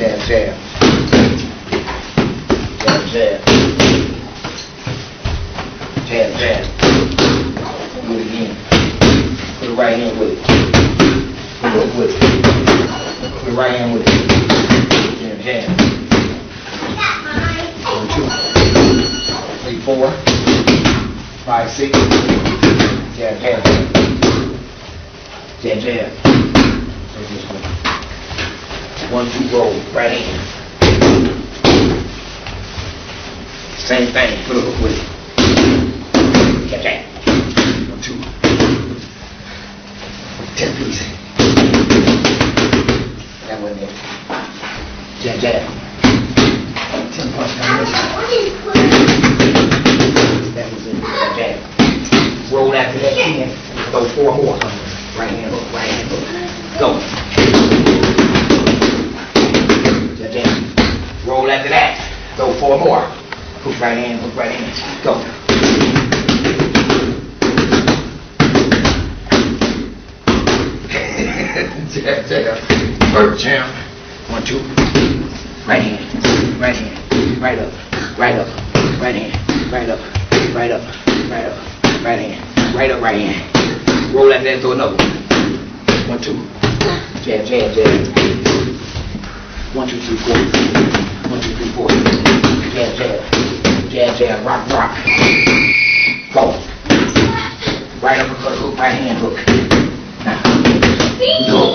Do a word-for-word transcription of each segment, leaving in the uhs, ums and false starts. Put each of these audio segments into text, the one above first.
Jab, jab. Jab, jab. Jab, jab. Do it again. Put the right hand with it. Put it up with it. Put the right hand with it. Jab, jab. One, two, three, four, five, six. Jab, jab. Jab, jab. Take this one. One, two, roll. Right hand. Same thing. Put it up with it. Jab, jab. One, two. Ten, please. That one there. Jab, jab. Ten punch combination. That was it. Jab, jab. Roll after that ten. Throw four more. Right hand hook, right hand hook. Go. Jab, jab. Roll after that. Throw four more. Hook right hand, hook right hand. Go. Jab, jab. Bird jam. One, two. Right hand, right hand, right up, right up, right hand, right up, right up, right up, right hand, right up, right hand. Roll like that, throw another one. One, two. Jab, jab, jab. One, two, three, four. One, two, three, four. Jab, jab. Jab, jab. Rock, rock. Go. Right uppercut hook, right hand hook. Now. Go.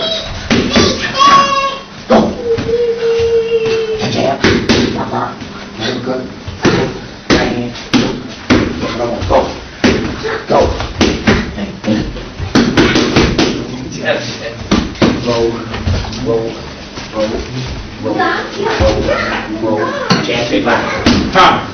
Go. Jab, jab. Rock, rock. Right uppercut. Hook. Right hand. Hook. Come on. Go. Go. Jab, jab. Roll. Roll. Roll. Roll. Roll. Roll. Jab, big line. Time.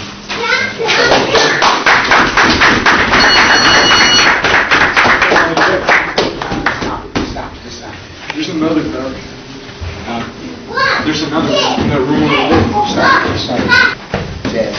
There's another gun. Uh, there's another in the room. Stop. Stop.